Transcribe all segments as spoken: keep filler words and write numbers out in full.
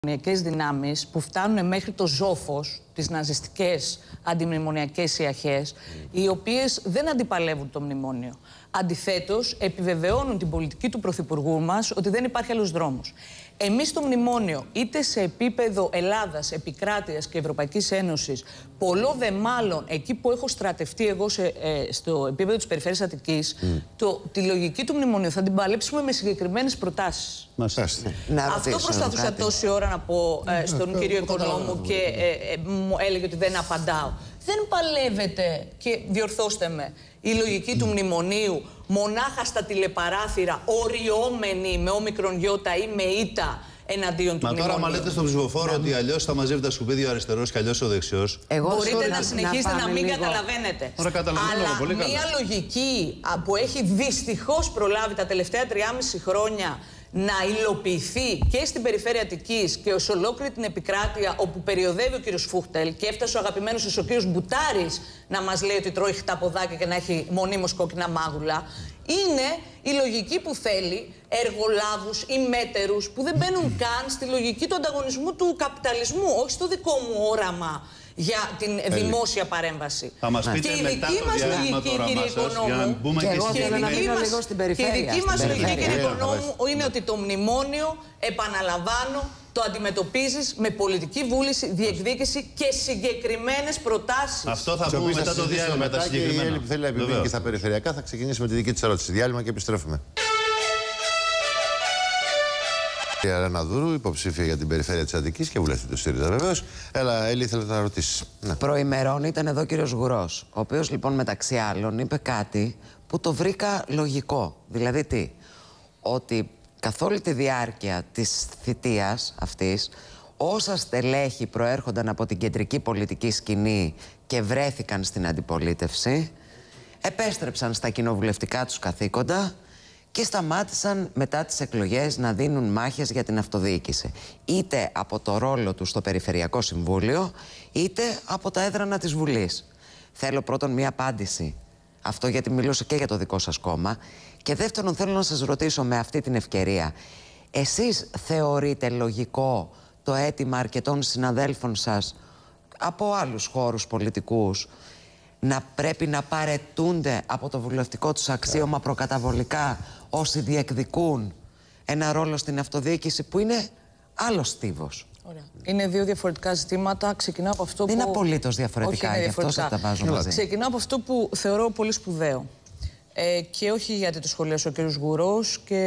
αντιμνημονιακές δυνάμεις που φτάνουν μέχρι το Ζόφος, τις ναζιστικές αντιμνημονιακές ιαχές, mm. οι οποίες δεν αντιπαλεύουν το μνημόνιο. Αντιθέτως, επιβεβαιώνουν την πολιτική του Πρωθυπουργού μας ότι δεν υπάρχει άλλος δρόμος. Εμείς το μνημόνιο, είτε σε επίπεδο Ελλάδας, επικράτειας και Ευρωπαϊκής Ένωσης, πολλό δε μάλλον εκεί που έχω στρατευτεί εγώ σε, ε, στο επίπεδο της Περιφέρειας Αττικής, mm. το, τη λογική του μνημονίου θα την παλέψουμε με συγκεκριμένες προτάσεις. Αυτό προσπαθούσα κάτι. τόση ώρα να πω ε, στον κύριο Οικονόμου και ε, ε, μου έλεγε ότι δεν απαντάω. Δεν παλεύεται, και διορθώστε με, η λογική του μνημονίου μονάχα στα τηλεπαράθυρα, οριόμενη με όμικρον γιώτα ή με ήττα εναντίον του Μα μνημονίου. Μα τώρα, άμα λέτε στον ψηφοφόρο ότι αλλιώς θα μαζεύει τα σκουπίδια ο αριστερός και αλλιώς ο δεξιός. Μπορείτε να συνεχίσετε να, να μην λίγο. καταλαβαίνετε. Ωραία, Αλλά πολύ μια καλά. λογική που έχει δυστυχώς προλάβει τα τελευταία τριάμιση χρόνια να υλοποιηθεί και στην Περιφέρεια Αττικής και ως ολόκληρη την επικράτεια, όπου περιοδεύει ο κύριος Φούχτελ και έφτασε ο αγαπημένος σας ο κύριος Μπουτάρης να μας λέει ότι τρώει χταποδάκια και να έχει μονίμως κόκκινα μάγουλα, είναι η λογική που θέλει εργολάβους ή μέτερους που δεν μπαίνουν καν στη λογική του ανταγωνισμού του καπιταλισμού, όχι στο δικό μου όραμα για την Έλλη. δημόσια παρέμβαση. Θα μας πείτε και η μετά δική το μας διάλειμμα λογική, τώρα κύριε Οικονόμου, και, και, και, και, και, η δική μας, και η δική μας λογική, κύριε Οικονόμου, είναι ότι το μνημόνιο, επαναλαμβάνω, το αντιμετωπίζεις με πολιτική βούληση, διεκδίκηση και συγκεκριμένες προτάσεις. Αυτό θα πούμε μετά το διάλειμμα, μετά τα συγκεκριμένα. Η Έλλη που θέλει να επιμείνει και στα περιφερειακά θα ξεκινήσει με τη δική της ερώτηση. Διάλειμμα και επιστρέφουμε. Η Ρένα Δούρου, υποψήφια για την Περιφέρεια της Αττικής και βουλευτή του ΣΥΡΙΖΑ βεβαίως. Έλα, Έλλη, ήθελα να ρωτήσεις. Ναι. Προημερών ήταν εδώ ο κύριος Γουρός, ο οποίος λοιπόν μεταξύ άλλων είπε κάτι που το βρήκα λογικό. Δηλαδή τι, ότι καθ' όλη τη διάρκεια της θητείας αυτής, όσα στελέχη προέρχονταν από την κεντρική πολιτική σκηνή και βρέθηκαν στην αντιπολίτευση, επέστρεψαν στα κοινοβουλευτικά τους καθήκοντα και σταμάτησαν μετά τις εκλογές να δίνουν μάχες για την αυτοδιοίκηση. Είτε από το ρόλο του στο Περιφερειακό Συμβούλιο, είτε από τα έδρανα της Βουλής. Θέλω πρώτον μία απάντηση. Αυτό γιατί μιλούσα και για το δικό σας κόμμα. Και δεύτερον θέλω να σας ρωτήσω με αυτή την ευκαιρία. Εσείς θεωρείτε λογικό το αίτημα αρκετών συναδέλφων σας από άλλους χώρους πολιτικούς να πρέπει να παραιτούνται από το βουλευτικό τους αξίωμα προκαταβολικά όσοι διεκδικούν ένα ρόλο στην αυτοδιοίκηση που είναι άλλος στίβος? Ωραία. Είναι δύο διαφορετικά ζητήματα. Ξεκινάω από αυτό δεν που... είναι απολύτως διαφορετικά, όχι, είναι γι' αυτό σας τα βάζω μαζί. Ξεκινάω από αυτό που θεωρώ πολύ σπουδαίο. Ε, και όχι γιατί το σχολίασε ο κύριος Γουρός και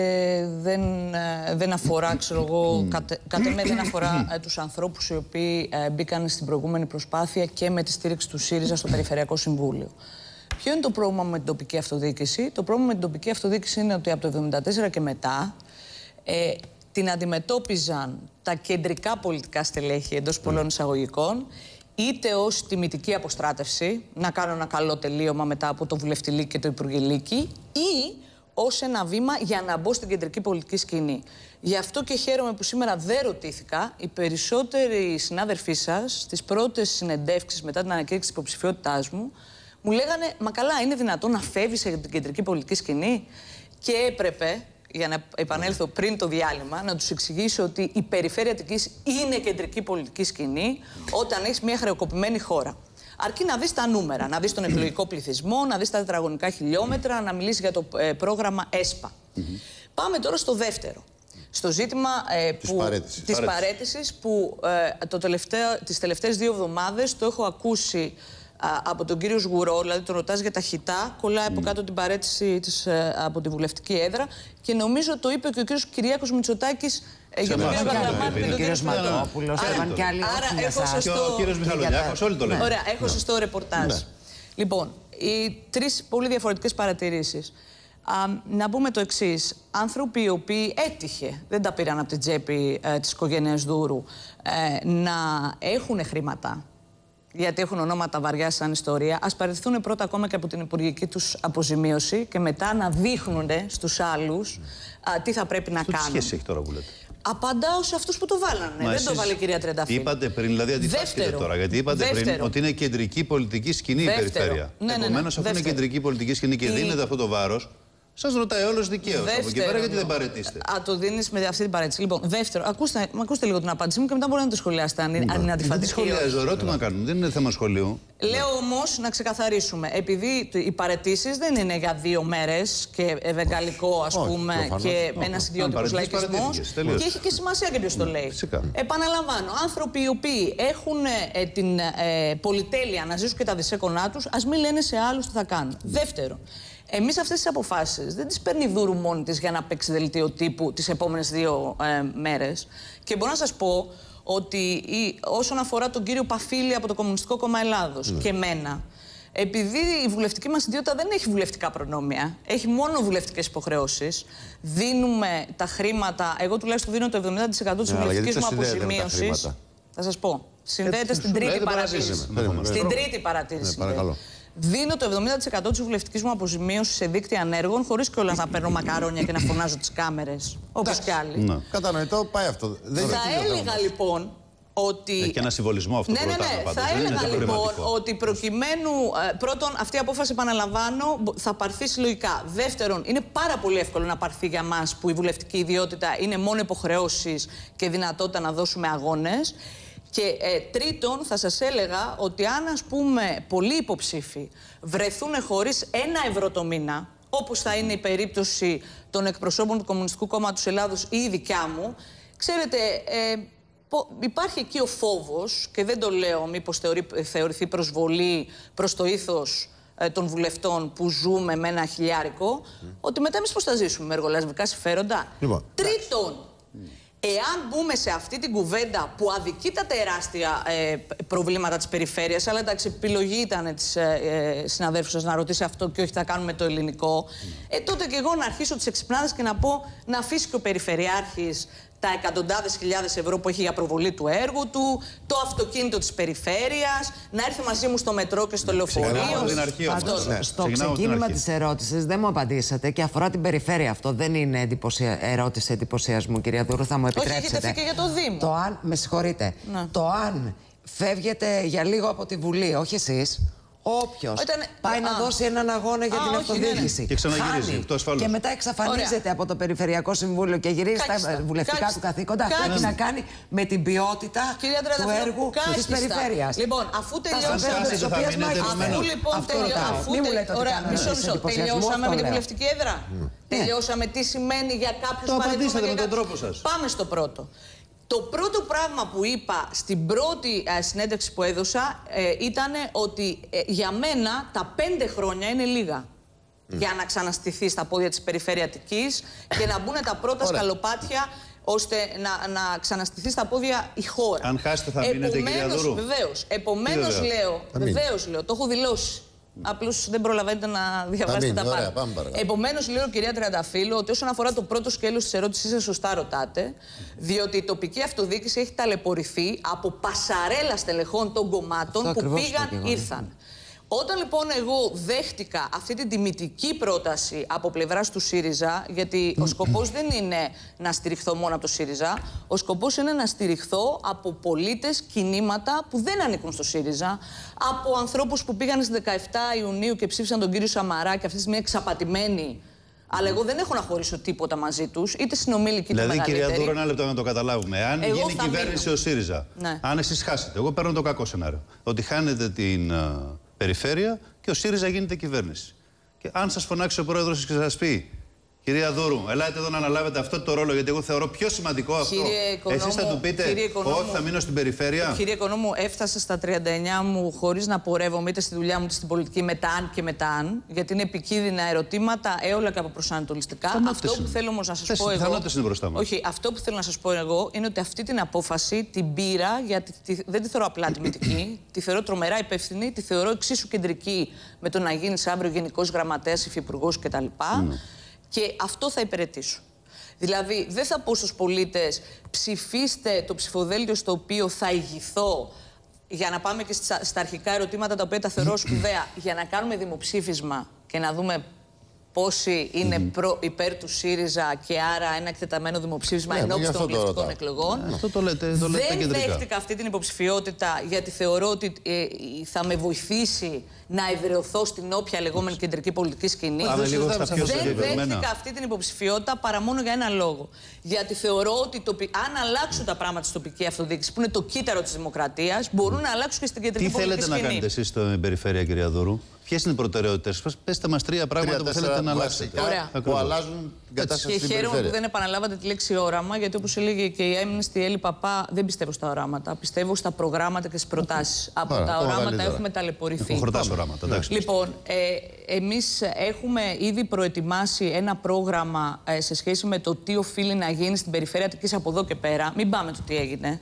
δεν, ε, δεν αφορά, ξέρω εγώ, κατ' κατε με δεν αφορά ε, τους ανθρώπους οι οποίοι ε, μπήκαν στην προηγούμενη προσπάθεια και με τη στήριξη του ΣΥΡΙΖΑ στο Περιφερειακό Συμβούλιο. Ποιο είναι το πρόβλημα με την τοπική αυτοδιοίκηση? Το πρόβλημα με την τοπική αυτοδιοίκηση είναι ότι από το εβδομήντα τέσσερα και μετά ε, την αντιμετώπιζαν τα κεντρικά πολιτικά στελέχη εντός πολλών εισαγωγικών, είτε ως τιμητική αποστράτευση, να κάνω ένα καλό τελείωμα μετά από το βουλευτηλίκι και το υπουργηλίκι, ή ως ένα βήμα για να μπω στην κεντρική πολιτική σκηνή. Γι' αυτό και χαίρομαι που σήμερα δεν ρωτήθηκα. Οι περισσότεροι συνάδελφοί σας, στις πρώτες συνεντεύξεις μετά την ανακήρυξη της υποψηφιότητάς μου, μου λέγανε, μα καλά, είναι δυνατόν να φεύγεις από την κεντρική πολιτική σκηνή? Και έπρεπε, για να επανέλθω πριν το διάλειμμα, να τους εξηγήσω ότι η Περιφέρεια Αττικής είναι κεντρική πολιτική σκηνή όταν έχεις μια χρεοκοπημένη χώρα. Αρκεί να δεις τα νούμερα, να δεις τον εκλογικό πληθυσμό, να δεις τα τετραγωνικά χιλιόμετρα, να μιλήσεις για το ε, πρόγραμμα ΕΣΠΑ. Mm-hmm. Πάμε τώρα στο δεύτερο. Στο ζήτημα ε, της που, παρέτησης. της παρέτησης που ε, το τελευταίο, τις τελευταίες δύο εβδομάδες το έχω ακούσει από τον κύριο Σγουρό, δηλαδή τον ρωτάς για τα χιτά, κολλάει από κάτω την παρέτηση της, από τη βουλευτική έδρα και νομίζω το είπε και ο κύριος Κυριάκος Μητσοτάκης για τον κύριο Καραμάνη και τον κύριο Σματόπουλος. Άρα έχω σωστό... Και ο κύριος Μιχαλολιάκος, όλοι το λένε. Ωραία, έχω σωστό ρεπορτάζ. Λοιπόν, οι τρεις πολύ διαφορετικές παρατηρήσεις. Α, να πούμε το εξής. Άνθρωποι οι οποίοι έτυχε, δεν τα πήραν από την τσέπη ε, της οικογένειας Δούρου, ε, να έχουν χρήματα, γιατί έχουν ονόματα βαριά σαν ιστορία, ας παραιτηθούν πρώτα ακόμα και από την υπουργική τους αποζημίωση και μετά να δείχνουν στους άλλους α, τι θα πρέπει να αυτό κάνουν. Τι σχέση έχει τώρα που λέτε? Απαντάω σε αυτούς που το βάλανε. Μα δεν το βάλε η κυρία Τρενταφύλλου. Είπατε πριν, δηλαδή αντιφάσκετε τώρα, γιατί είπατε δεύτερο. πριν ότι είναι κεντρική πολιτική σκηνή δεύτερο. η περιφέρεια. Ναι, ναι, ναι. Επομένως, αφού είναι κεντρική πολιτική σκηνή και η... δίνεται αυτό το βάρος, Σας ρωτάει όλος δικαίως. Από εκεί πέρα, γιατί δεν παραιτήσετε? Α, το δίνεις με αυτή την παρέτηση. Λοιπόν, δεύτερο, ακούστε, ακούστε λίγο την απάντησή μου και μετά μπορείτε να το σχολιάσετε αν, αν είναι αντιφατική. Δεν σχολιάζω, ερώτημα κάνουμε. Δεν είναι θέμα σχολείου. Λέω όμως να ξεκαθαρίσουμε. Επειδή οι παραιτήσεις δεν είναι για δύο μέρες και ευεγγαλικό, ας πούμε, προφανώς. και με ένας ιδιωτικός λαϊκισμός. Και έχει και σημασία και ποιος το λέει. Φυσικά. Επαναλαμβάνω, άνθρωποι οι οποίοι έχουν ε, την ε, πολυτέλεια να ζήσουν και τα δισέκονά τους, ας μην λένε σε άλλους τι θα κάνουν. Δεύτερο. Εμείς αυτές τις αποφάσεις δεν τις παίρνει Δούρου μόνη της για να παίξει δελτίο τύπου τις επόμενες δύο ε, μέρες. Και μπορώ να σας πω ότι η, όσον αφορά τον κύριο Παφίλη από το Κομμουνιστικό Κόμμα Ελλάδος ναι. και εμένα, επειδή η βουλευτική μας ιδιότητα δεν έχει βουλευτικά προνόμια, έχει μόνο βουλευτικές υποχρεώσεις, δίνουμε τα χρήματα, εγώ τουλάχιστον δίνω το εβδομήντα τοις εκατό της ναι, βουλευτικής μου αποζημίωσης. Θα σας πω. Συνδέεται στην τρίτη παρατήρηση. Στην τρίτη παρατήρηση. Δίνω το εβδομήντα τοις εκατό της βουλευτικής μου αποζημίωσης σε δίκτυα ανέργων, χωρίς κιόλας να παίρνω μακαρόνια και να φωνάζω τις κάμερες, όπως κι άλλοι. Ναι. Κατανοητό, πάει αυτό. Δεν θα έλεγα λοιπόν ότι. Έχει ένα συμβολισμό αυτό. Ναι, ναι, ναι. Πάντως. Θα έλεγα λοιπόν ότι προκειμένου. Πρώτον, αυτή η απόφαση, επαναλαμβάνω, θα πάρθει συλλογικά. Δεύτερον, είναι πάρα πολύ εύκολο να πάρθει για μας που η βουλευτική ιδιότητα είναι μόνο υποχρεώσεις και δυνατότητα να δώσουμε αγώνες. Και ε, τρίτον, θα σας έλεγα ότι αν, ας πούμε, πολλοί υποψήφοι βρεθούν χωρίς ένα ευρώ το μήνα, όπως θα είναι η περίπτωση των εκπροσώπων του Κομμουνιστικού Κόμματος Ελλάδος ή η δικιά μου, ξέρετε, ε, υπάρχει εκεί ο φόβος, και δεν το λέω μήπως θεωρεί, θεωρηθεί προσβολή προς το ήθος ε, των βουλευτών που ζούμε με ένα χιλιάρικο, mm. ότι μετά εμείς πώς θα ζήσουμε με εργολασβικά συμφέροντα. Λοιπόν, τρίτον, εάν μπούμε σε αυτή την κουβέντα που αδικεί τα τεράστια ε, προβλήματα της περιφέρειας, αλλά εντάξει, επιλογή ήταν της ε, ε, συναδέλφου σας να ρωτήσει αυτό και όχι θα κάνουμε το ελληνικό, ε, τότε και εγώ να αρχίσω τις εξυπνάδες και να πω να αφήσει και ο Περιφερειάρχης τα εκατοντάδες χιλιάδες ευρώ που έχει για προβολή του έργου του, το αυτοκίνητο της περιφέρειας, να έρθει μαζί μου στο μετρό και στο λεωφορείο. Πάντως, ναι. Στο ξεκίνημα της ερώτησης δεν μου απαντήσατε και αφορά την περιφέρεια αυτό. Δεν είναι εντυπωσια... ερώτηση εντυπωσιασμού, κυρία Δούρου, θα μου επιτρέψετε. Όχι, έχετε φύγει και για το Δήμο. Το αν, με συγχωρείτε, ναι. το αν φεύγετε για λίγο από τη Βουλή, όχι εσείς, όποιος Ήταν... πάει α, να δώσει έναν αγώνα για α, την αυτοδιοίκηση. Ναι, ναι. Και ξαναγυρίζει. Χάνει, και μετά εξαφανίζεται Ωραία. από το Περιφερειακό Συμβούλιο και γυρίζει Κάξτε. στα βουλευτικά Κάξτε. του καθήκοντα. Αυτό έχει να κάνει με την ποιότητα του έργου της περιφέρειας. Λοιπόν, αφού τελειώσαμε. Αφού λοιπόν τελειώσαμε με την βουλευτική έδρα. Τελειώσαμε τι σημαίνει για κάποιους παραδείγματος. Πάμε στο πρώτο. Το πρώτο πράγμα που είπα στην πρώτη ε, συνέντευξη που έδωσα ε, ήταν ότι ε, για μένα τα πέντε χρόνια είναι λίγα mm. για να ξαναστηθεί στα πόδια της Περιφερειατικής και να μπουν τα πρώτα σκαλοπάτια ώστε να, να ξαναστηθεί στα πόδια η χώρα. Αν χάσετε θα μείνετε, κυρία Δούρου. Βεβαίως. Επομένως λέω, βεβαίως λέω, το έχω δηλώσει. Απλώς δεν προλαβαίνετε να διαβάσετε τα πάντα. Επομένως, λέω, κυρία Τριανταφύλλου, ότι όσον αφορά το πρώτο σκέλος της ερώτησής σας, σωστά ρωτάτε, διότι η τοπική αυτοδιοίκηση έχει ταλαιπωρηθεί από πασαρέλα στελεχών των κομμάτων που πήγαν, ήρθαν. Όταν λοιπόν εγώ δέχτηκα αυτή την τιμητική πρόταση από πλευράς του ΣΥΡΙΖΑ, γιατί ο σκοπός δεν είναι να στηριχθώ μόνο από το ΣΥΡΙΖΑ, ο σκοπός είναι να στηριχθώ από πολίτες, κινήματα που δεν ανήκουν στο ΣΥΡΙΖΑ, από ανθρώπους που πήγαν στις δεκαεφτά Ιουνίου και ψήφισαν τον κύριο Σαμαρά και αυτή τη στιγμή εξαπατημένοι. Αλλά εγώ δεν έχω να χωρίσω τίποτα μαζί τους, είτε συνομήλικοι είτε μεγαλύτεροι. Δηλαδή, κυρία Δούρο, ένα λεπτό να το καταλάβουμε. Αν εγώ γίνει κυβέρνηση ο ΣΥΡΙΖΑ, ναι. αν εσείς χάσετε, εγώ παίρνω το κακό σενάριο, ότι χάνετε την uh, περιφέρεια και ο ΣΥΡΙΖΑ γίνεται κυβέρνηση. Και αν σας φωνάξει ο πρόεδρος και σας πει, κυρία Δούρου, ελάτε εδώ να αναλάβετε αυτό το ρόλο, γιατί εγώ θεωρώ πιο σημαντικό αυτό. Εσείς θα του πείτε, όχι, θα μείνω στην περιφέρεια. Κύριε Οικονόμου, έφτασα στα τριάντα εννιά μου χωρίς να πορεύομαι είτε στη δουλειά μου είτε στην πολιτική μετά αν και μετά αν, γιατί είναι επικίνδυνα ερωτήματα, έολα και αποπροσανατολιστικά. Αυτό που θέλω όμως να σας πω εγώ. Όχι, αυτό που θέλω να σας πω εγώ είναι ότι αυτή την απόφαση την πήρα, γιατί δεν τη θεωρώ απλά τιμητική, τη θεωρώ τρομερά υπεύθυνη, τη θεωρώ εξίσου κεντρική με το να γίνει αύριο Γενικός Γραμματέας, Υφυπουργός κτλ. Και αυτό θα υπηρετήσω. Δηλαδή, δεν θα πω στους πολίτες ψηφίστε το ψηφοδέλτιο στο οποίο θα ηγηθώ, για να πάμε και στα αρχικά ερωτήματα τα οποία τα θεωρώ σπουδαία, για να κάνουμε δημοψήφισμα και να δούμε πόσοι είναι mm-hmm. προ, υπέρ του ΣΥΡΙΖΑ και άρα ένα εκτεταμένο δημοψήφισμα ναι, ενώπιση των βουλευτικών εκλογών. Ναι, αυτό το λέτε, το λέτε Δεν δέχτηκα αυτή την υποψηφιότητα γιατί θεωρώ ότι ε, θα με βοηθήσει να ευρεωθώ στην όποια λεγόμενη κεντρική πολιτική σκηνή. Πάμε λίγο στα πιο Δεν δέχτηκα αυτή την υποψηφιότητα παρά μόνο για ένα λόγο. Γιατί θεωρώ ότι το, αν αλλάξουν τα πράγματα στην τοπική αυτοδιοίκηση, που είναι το κύτταρο της δημοκρατίας, μπορούν να αλλάξουν και στην κεντρική Τι πολιτική σκηνή. Τι θέλετε να κάνετε εσείς στην περιφέρεια, κυρία Δούρου? Ποιες είναι οι προτεραιότητες σας? Πέστε μας τρία πράγματα τρία, που θέλετε να αλλάξετε. Ωραία. Που αλλάζουν την κατάσταση στην περιφέρεια. Και χαίρομαι που δεν επαναλάβατε τη λέξη όραμα, γιατί όπως έλεγε και η έμεινη στη Έλλη Παπά, δεν πιστεύω στα οράματα. Πιστεύω στα προγράμματα και στις προτάσεις. Από Άρα, τα οράματα έχουμε ταλαιπωρηθεί. οράματα, εντάξει. Λοιπόν, ε, εμείς έχουμε ήδη προετοιμάσει ένα πρόγραμμα ε, σε σχέση με το τι οφείλει να γίνει στην περιφέρεια Αττικής από εδώ και πέρα. Μην πάμε το τι έγινε.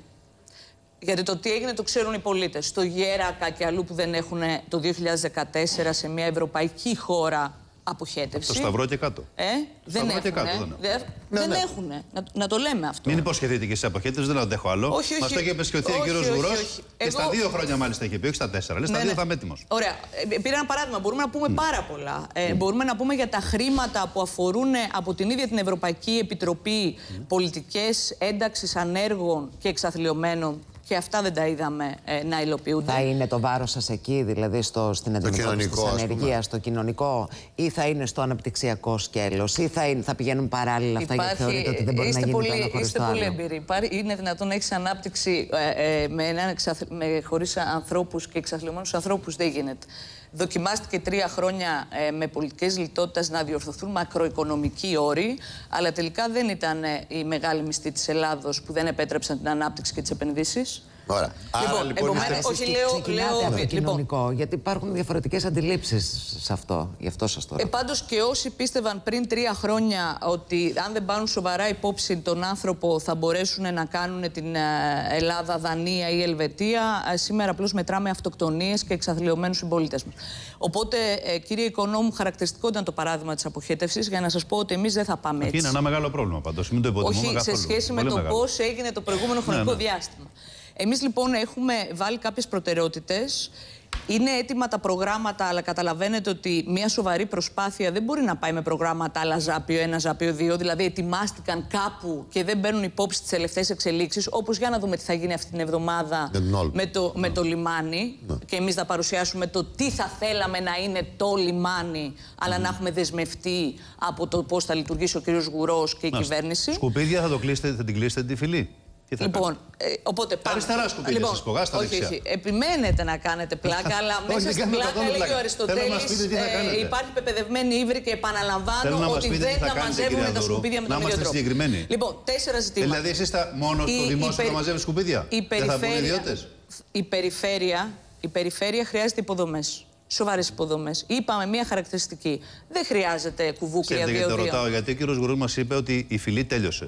Γιατί το τι έγινε το ξέρουν οι πολίτες. Στο Γέρακα και αλλού που δεν έχουν το δύο χιλιάδες δεκατέσσερα σε μια ευρωπαϊκή χώρα αποχέτευση. Το Σταυρό και κάτω. Ε, δεν έχουν. Δεν, ναι, δεν ναι. έχουν. Να, να το λέμε αυτό. Μην υποσχεθείτε και σε αποχέτευση, δεν αντέχω άλλο. Όχι, όχι. Μας το είχε υποσχεθεί ο κύριος Γουρός. Και Εγώ... στα δύο χρόνια μάλιστα είχε πει, όχι στα τέσσερα. Λέει, στα ναι, δύο ναι. θα είμαι έτοιμος. Ωραία. Ε, πήρα ένα παράδειγμα. Μπορούμε να πούμε mm. πάρα πολλά. Ε, mm. Μπορούμε να πούμε για τα χρήματα που αφορούν από την ίδια την Ευρωπαϊκή Επιτροπή mm. πολιτικές ένταξης ανέργων και εξαθλιωμένων. Και αυτά δεν τα είδαμε ε, να υλοποιούνται. Θα είναι το βάρος σας εκεί, δηλαδή στο, στην αντιμετώπιση της ανεργίας, στο κοινωνικό, ή θα είναι στο αναπτυξιακό σκέλος, ή θα, είναι, θα πηγαίνουν παράλληλα αυτά? Υπάρχει, γιατί θεωρείτε ότι δεν μπορεί να γίνει πολύ, το ένα χωρίς το άλλο? Είστε πολύ εμπειροί. Είναι δυνατόν να έχεις ανάπτυξη ε, ε, με έναν εξαθ... με, χωρίς ανθρώπους και εξαθλιωμένους ανθρώπους? Δεν γίνεται. Δοκιμάστηκε τρία χρόνια ε, με πολιτικές λιτότητας να διορθωθούν μακροοικονομικοί όροι, αλλά τελικά δεν ήταν ε, η μεγάλη μισθή της Ελλάδος που δεν επέτρεψαν την ανάπτυξη και τις επενδύσεις. Ωραία. Λοιπόν, Άρα, λοιπόν, επομένως, είστε... όχι, λέω, ξεκινάτε λέω, από το λοιπόν, κοινωνικό, γιατί υπάρχουν διαφορετικές αντιλήψεις σε αυτό. Γι' αυτό σας το ε, πάντως και όσοι πίστευαν πριν τρία χρόνια ότι αν δεν πάρουν σοβαρά υπόψη τον άνθρωπο θα μπορέσουν να κάνουν την Ελλάδα, Δανία ή Ελβετία, σήμερα απλώς μετράμε αυτοκτονίες και εξαθλιωμένους συμπολίτες μας. Οπότε, ε, κύριε Οικονόμου, χαρακτηριστικό ήταν το παράδειγμα της αποχέτευσης για να σας πω ότι εμείς δεν θα πάμε έτσι. Είναι ένα μεγάλο πρόβλημα πάντως. Μην το υποτιμούμε Όχι, καθόλου. σε σχέση με Πολύ το μεγάλο. πώς έγινε το προηγούμενο χρονικό ναι, ναι. διάστημα. Εμείς λοιπόν έχουμε βάλει κάποιες προτεραιότητες. Είναι έτοιμα τα προγράμματα, αλλά καταλαβαίνετε ότι μια σοβαρή προσπάθεια δεν μπορεί να πάει με προγράμματα αλλά ζάπιο ένα, ζάπιο δύο. Δηλαδή, ετοιμάστηκαν κάπου και δεν παίρνουν υπόψη τις τελευταίες εξελίξεις. Όπως για να δούμε τι θα γίνει αυτή την εβδομάδα με το, με το λιμάνι. Ναι. Και εμείς θα παρουσιάσουμε το τι θα θέλαμε να είναι το λιμάνι, αλλά mm. να έχουμε δεσμευτεί από το πώς θα λειτουργήσει ο κύριος Γουρός και η Μάλιστα. κυβέρνηση. Σκουπίδια θα, το κλείσετε, θα την κλείσετε τη φυλή. Λοιπόν, ε, οπότε πάμε. Αριστερά σκουπίδια λοιπόν, σας πογά, στα όχι, δεξιά. όχι, επιμένετε να κάνετε πλάκα, αλλά μέσα στην πλάκα έλεγε ο Αριστοτέλης ε, υπάρχει πεπαιδευμένη ύβρι και επαναλαμβάνω ότι δεν τα μαζεύουν τα σκουπίδια με τον ίδιο τρόπο. Συγκεκριμένοι. Λοιπόν, τέσσερα ζητήματα. Δηλαδή εσείς θα μόνο στο δημόσιο να μαζεύει σκουπίδια? Δεν θα βγουν ιδιώτες? Η περιφέρεια, η περιφέρεια χρειάζεται υποδομές. Σοβαρές υποδομές. Είπαμε μία χαρακτηριστική. Δεν χρειάζεται κουβούκλια δύο-δύο. Ξέρετε, το ρωτάω γιατί ο κύριος Γουρούς μας είπε ότι η φυλή τέλειωσε.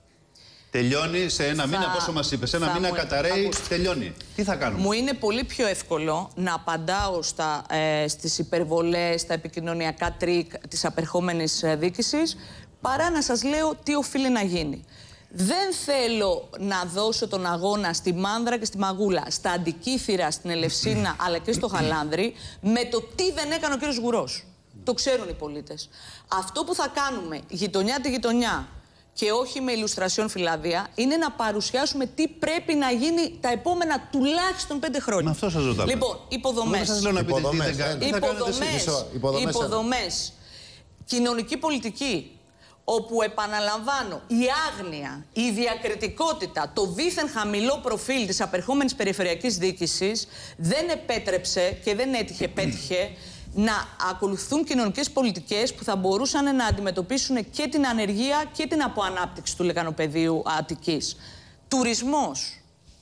Τελειώνει σε ένα θα... μήνα, πόσο μας είπε, σε ένα μήνα μου... καταραίει, Ακούστε. τελειώνει. Τι θα κάνουμε? Μου είναι πολύ πιο εύκολο να απαντάω στα, ε, στις υπερβολές, στα επικοινωνιακά τρίκ της απερχόμενης ε, διοίκησης, παρά να σας λέω τι οφείλει να γίνει. Δεν θέλω να δώσω τον αγώνα στη Μάνδρα και στη Μαγούλα, στα Αντικήφυρα, στην Ελευσίνα, αλλά και στο Χαλάνδρη, με το τι δεν έκανε ο κύριος Γουρός. Το ξέρουν οι πολίτες. Αυτό που θα κάνουμε γειτονιά τη γειτονιά, και όχι με ηλουστρασιόν φυλάδια, είναι να παρουσιάσουμε τι πρέπει να γίνει τα επόμενα τουλάχιστον πέντε χρόνια. Με αυτό σας ρωτάω. Λοιπόν, υποδομές. Σας λέω να πείτε τι δεν κάνετε. Υποδομές. Υποδομές. Υποδομές. Κοινωνική πολιτική. Όπου, επαναλαμβάνω, η άγνοια, η διακριτικότητα, το δίθεν χαμηλό προφίλ της απερχόμενης περιφερειακής διοίκησης δεν επέτρεψε και δεν έτυχε, πέτυχε να ακολουθούν κοινωνικές πολιτικές που θα μπορούσαν να αντιμετωπίσουν και την ανεργία και την αποανάπτυξη του λεκανοπεδίου Αττικής. Τουρισμός.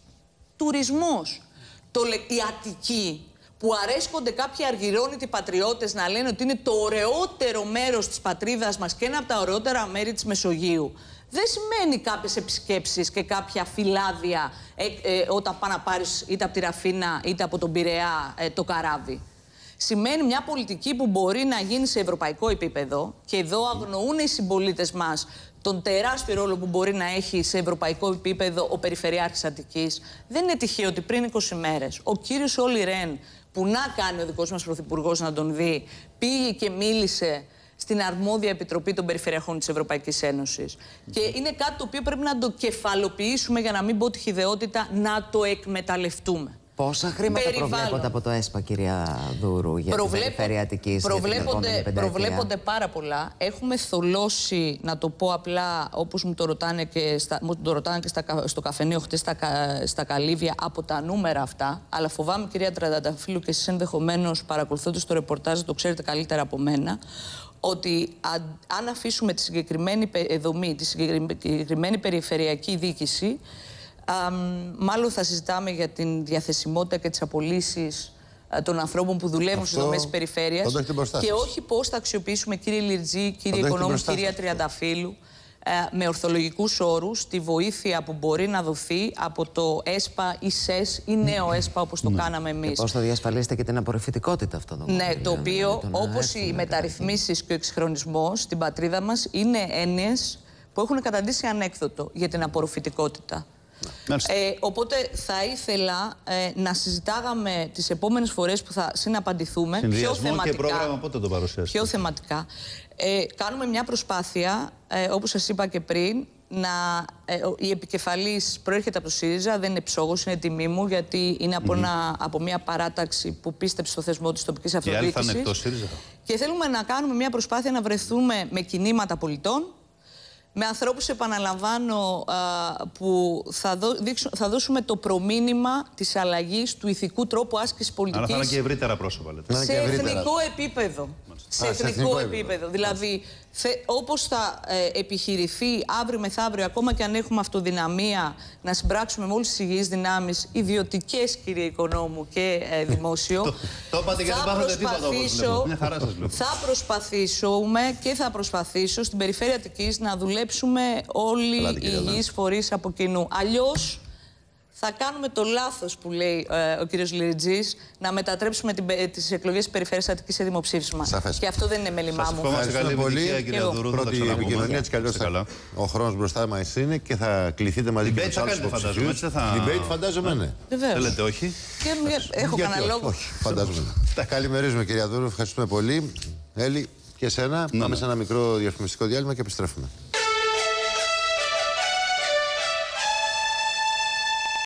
Τουρισμός. Το, η Αττική, που αρέσκονται κάποιοι αργυρώνητοι πατριώτες να λένε ότι είναι το ωραιότερο μέρος της πατρίδας μας και ένα από τα ωραιότερα μέρη της Μεσογείου, δεν σημαίνει κάποιες επισκέψεις και κάποια φυλάδια ε, ε, όταν πάνε να πάρεις είτε από τη Ραφίνα είτε από τον Πειραιά ε, το καράβι. Σημαίνει μια πολιτική που μπορεί να γίνει σε ευρωπαϊκό επίπεδο, και εδώ αγνοούν οι συμπολίτες μας τον τεράστιο ρόλο που μπορεί να έχει σε ευρωπαϊκό επίπεδο ο Περιφερειάρχης Αττικής. Δεν είναι τυχαίο ότι πριν είκοσι μέρες ο κύριος Όλι Ρεν, που να κάνει ο δικός μας πρωθυπουργός να τον δει, πήγε και μίλησε στην αρμόδια επιτροπή των περιφερειακών της Ευρωπαϊκής Ένωσης. Mm-hmm. Και είναι κάτι το οποίο πρέπει να το κεφαλοποιήσουμε, για να μην πω τη χυδαιότητα, να το εκμεταλλευτούμε. Πόσα χρήματα Περιβάλλον. προβλέπονται από το ΕΣΠΑ, κυρία Δούρου, για Προβλέπω, την περιφερειακή και προβλέπονται, προβλέπονται πάρα πολλά. Έχουμε θολώσει, να το πω απλά, όπως μου το ρωτάνε και, στα, μου το ρωτάνε και στα, στο καφενείο χτες στα, στα Καλύβια, από τα νούμερα αυτά. Αλλά φοβάμαι, κυρία Τρανταφύλου, και εσείς ενδεχομένως παρακολουθώντας το ρεπορτάζ, το ξέρετε καλύτερα από μένα, ότι αν, αν αφήσουμε τη συγκεκριμένη δομή, τη συγκεκριμένη περιφερειακή διοίκηση, Α, μάλλον θα συζητάμε για την διαθεσιμότητα και τις απολύσεις α, των ανθρώπων που δουλεύουν στις δομές της περιφέρειας και όχι πώς θα αξιοποιήσουμε, κύριε Λιρτζή, κύριε Οικονόμου, κυρία Τριανταφύλου, α, με ορθολογικούς όρους τη βοήθεια που μπορεί να δοθεί από το ΕΣΠΑ ή ΣΕΣ ή νέο ΕΣΠΑ, όπως το mm. κάναμε εμείς. Και πώς θα διασφαλίσετε και την απορροφητικότητα αυτών των Ναι, το οποίο, όπως οι μεταρρυθμίσεις και ο εξυγχρονισμός στην πατρίδα μας, είναι έννοιες που έχουν καταντήσει ανέκδοτο για την απορροφητικότητα. Ε, οπότε θα ήθελα ε, να συζητάγαμε τις επόμενες φορές που θα συναπαντηθούμε πιο θεματικά, και πρόγραμμα πότε το παρουσιάσετε. Πιο θεματικά. Ε, κάνουμε μια προσπάθεια, ε, όπως σας είπα και πριν, να, ε, η επικεφαλής προέρχεται από το ΣΥΡΙΖΑ, δεν είναι ψόγος, είναι τιμή μου, γιατί είναι από, mm-hmm. ένα, από μια παράταξη που πίστεψε στο θεσμό της τοπικής αυτοδιοίκησης. Και άλλοι θα είναι εκτός ΣΥΡΙΖΑ. Και θέλουμε να κάνουμε μια προσπάθεια να βρεθούμε με κινήματα πολιτών, με ανθρώπους, επαναλαμβάνω, α, που θα, δω, δείξω, θα δώσουμε το προμήνυμα της αλλαγής του ηθικού τρόπου άσκησης πολιτικής. Αλλά θα είναι και ευρύτερα πρόσωπα, λέτε. Σε εθνικό επίπεδο. Σε, Α, εθνικό, σε εθνικό επίπεδο. επίπεδο. Δηλαδή, θε, όπως θα ε, επιχειρηθεί αύριο μεθαύριο, ακόμα και αν έχουμε αυτοδυναμία, να συμπράξουμε με όλες τις υγιείς δυνάμεις, ιδιωτικές, κύριε Οικονόμου, και ε, δημόσιο. το, το είπατε και δεν πάθατε τίποτα, όπως μια χαρά σας βλέπω. Θα προσπαθήσουμε και θα προσπαθήσω στην περιφέρεια Αττικής να δουλέψουμε όλοι οι υγιείς φορείς από κοινού. Αλλιώς θα κάνουμε το λάθος που λέει ε, ο κύριος Λιρτζής, να μετατρέψουμε την, τις εκλογές της περιφέρειας Αττικής σε δημοψήφισμα. Σαφές. Και αυτό δεν είναι μέλημά μου. Σας ευχαριστούμε πολύ, κυρία Δουρού. Πρώτη επικοινωνία της καλώς θα... Ο χρόνος μπροστά μας είναι και θα κληθείτε μαζί και με τους άλλους υποψηφίους. Debate φαντάζομαι, ναι. Βεβαίως. Θέλετε όχι. Έχω κανένα λόγο. Όχι, φαντάζομαι. Καλημερίζουμε, κυρία Δουρού. Ευχαριστούμε πολύ. Έλλη, και εσένα. Πάμε σε ένα μικρό διαφημιστικό διάλειμμα και επιστρέφουμε.